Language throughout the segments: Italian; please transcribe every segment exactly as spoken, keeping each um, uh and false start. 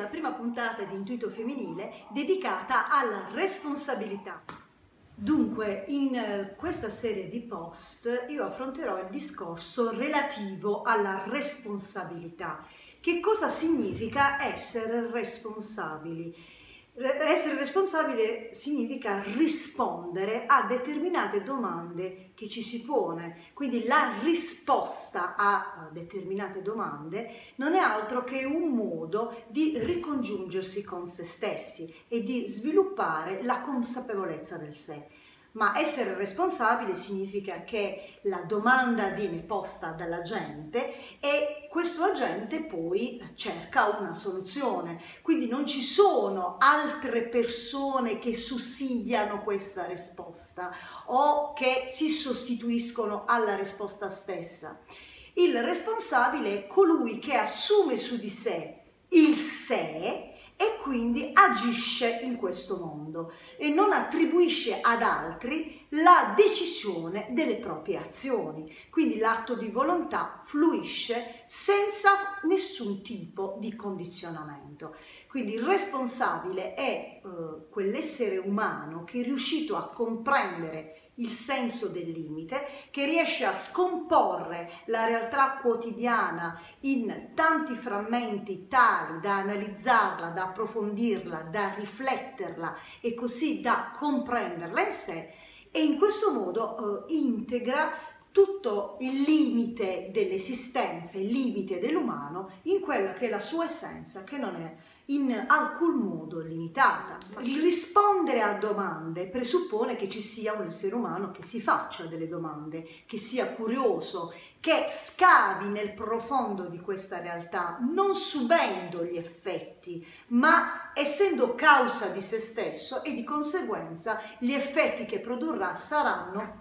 alla prima puntata di Intuito Femminile dedicata alla responsabilità. Dunque, in questa serie di post io affronterò il discorso relativo alla responsabilità. Che cosa significa essere responsabili? Essere responsabile significa rispondere a determinate domande che ci si pone, quindi la risposta a determinate domande non è altro che un modo di ricongiungersi con se stessi e di sviluppare la consapevolezza del sé. Ma essere responsabile significa che la domanda viene posta dalla gente e questo agente poi cerca una soluzione. Quindi non ci sono altre persone che sussidiano questa risposta o che si sostituiscono alla risposta stessa. Il responsabile è colui che assume su di sé il sé e quindi agisce in questo mondo e non attribuisce ad altri la decisione delle proprie azioni. Quindi l'atto di volontà fluisce senza nessun tipo di condizionamento. Quindi il responsabile è eh, quell'essere umano che è riuscito a comprendere il senso del limite, che riesce a scomporre la realtà quotidiana in tanti frammenti tali da analizzarla, da approfondirla, da rifletterla e così da comprenderla in sé, e in questo modo eh, integra tutto il limite dell'esistenza, il limite dell'umano in quella che è la sua essenza, che non è in alcun modo limitata. Il rispondere a domande presuppone che ci sia un essere umano che si faccia delle domande, che sia curioso, che scavi nel profondo di questa realtà, non subendo gli effetti, ma essendo causa di se stesso, e di conseguenza gli effetti che produrrà saranno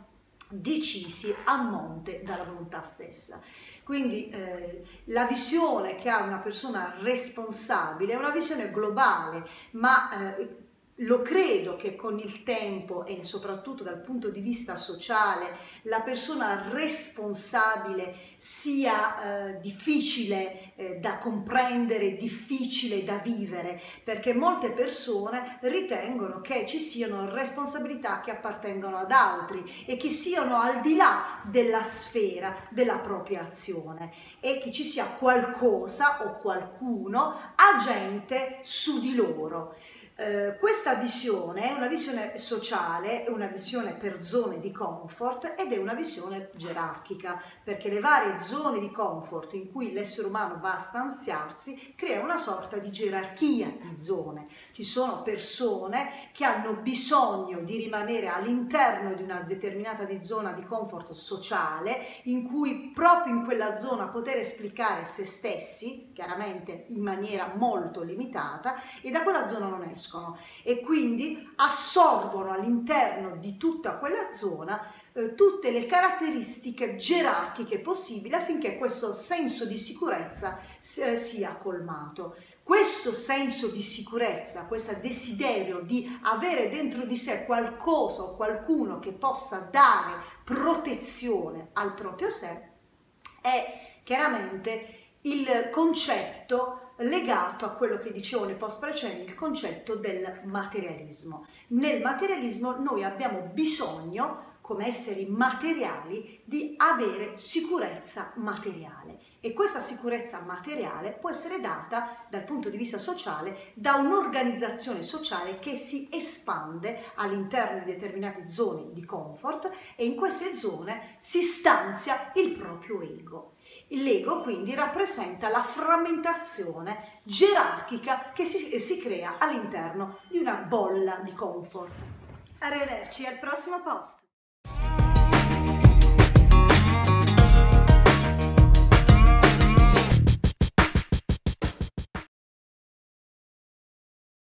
decisi a monte dalla volontà stessa. Quindi eh, la visione che ha una persona responsabile è una visione globale, ma eh, lo credo che con il tempo e soprattutto dal punto di vista sociale la persona responsabile sia eh, difficile eh, da comprendere, difficile da vivere, perché molte persone ritengono che ci siano responsabilità che appartengono ad altri e che siano al di là della sfera della propria azione e che ci sia qualcosa o qualcuno agente su di loro. Uh, questa visione è una visione sociale, è una visione per zone di comfort ed è una visione gerarchica, perché le varie zone di comfort in cui l'essere umano va a stanziarsi crea una sorta di gerarchia di zone. Ci sono persone che hanno bisogno di rimanere all'interno di una determinata di zona di comfort sociale in cui proprio in quella zona poter esplicare se stessi, chiaramente in maniera molto limitata, e da quella zona non escono. E quindi assorbono all'interno di tutta quella zona eh, tutte le caratteristiche gerarchiche possibili affinché questo senso di sicurezza eh, sia colmato. Questo senso di sicurezza, questo desiderio di avere dentro di sé qualcosa o qualcuno che possa dare protezione al proprio sé è chiaramente il concetto legato a quello che dicevo nei post precedenti, il concetto del materialismo. Nel materialismo noi abbiamo bisogno, come esseri materiali, di avere sicurezza materiale e questa sicurezza materiale può essere data dal punto di vista sociale da un'organizzazione sociale che si espande all'interno di determinate zone di comfort e in queste zone si stanzia il proprio ego. L'ego quindi rappresenta la frammentazione gerarchica che si, si crea all'interno di una bolla di comfort. Arrivederci al prossimo post.